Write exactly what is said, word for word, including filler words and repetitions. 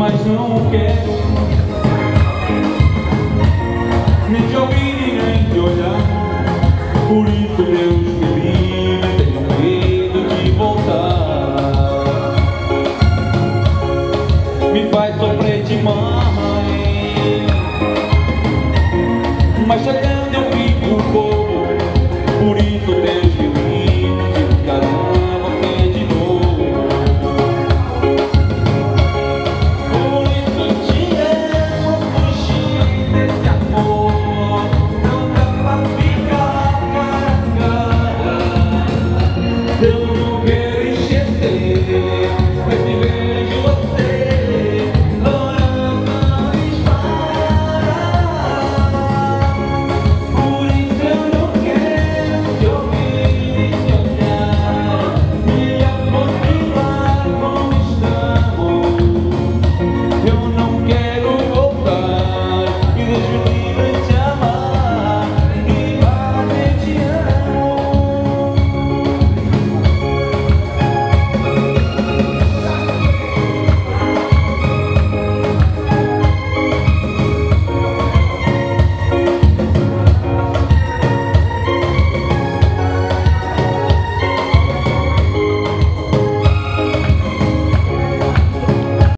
mas não quero nem te ouvir nem te olhar. Por isso Deus me livre, tenho medo de voltar. Me faz sofrer demais, mas já